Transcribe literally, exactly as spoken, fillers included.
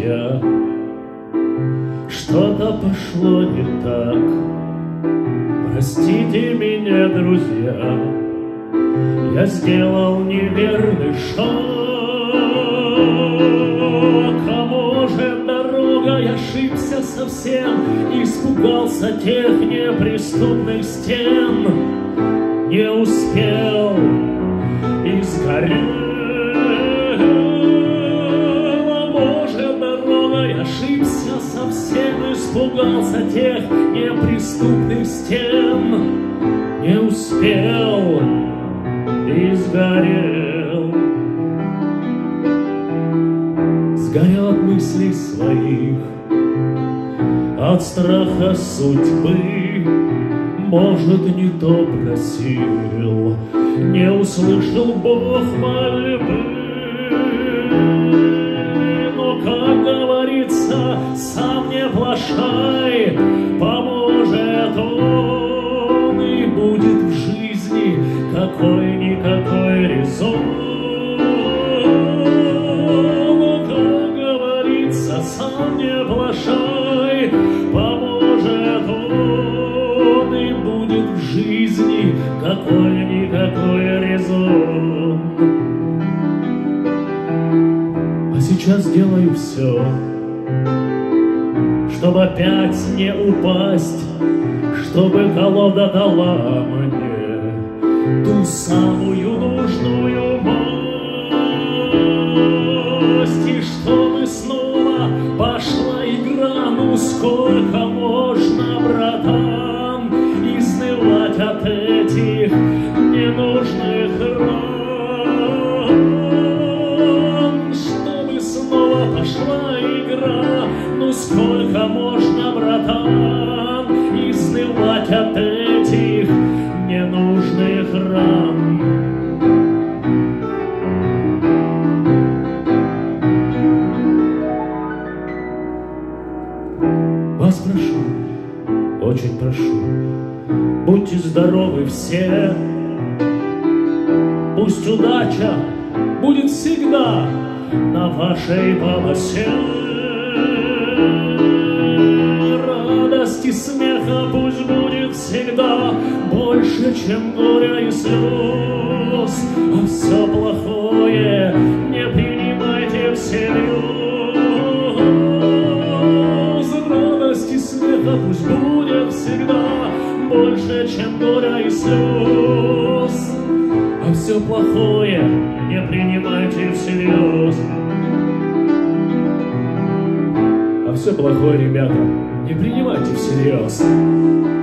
друзья, что-то пошло не так. Простите меня, друзья, я сделал неверный шаг. А может, дорога, я ошибся совсем, испугался тех неприступных стен, не успел и сгорел. Ошибся совсем, испугался тех неприступных стен, не успел и сгорел. Сгорел от мыслей своих, от страха судьбы. Может, не то просил, не услышал Бог мольбы. Сам не плашай, поможет он, и будет в жизни какой-никакой резон. Но, как говорится, сам не плашай, поможет он, и будет в жизни какой-никакой резон. А сейчас делаю все, чтобы опять не упасть, чтобы колода дала мне ту самую нужную масть, и чтобы снова пошла игра. Ну сколько можно, братан, изнывать от этих ненужных ран, чтобы снова пошла игра. Ну сколько можно, братан, изнывать от этих ненужных ран? Вас прошу, очень прошу, будьте здоровы все. Пусть удача будет всегда на вашей полосе. Радости, смеха пусть будет всегда больше, чем горя и слез. А все плохое не принимайте всерьез. Радости, смеха пусть будет всегда больше, чем горя и слез. А все плохое не принимайте всерьез. А все плохое, ребята, не принимайте всерьез.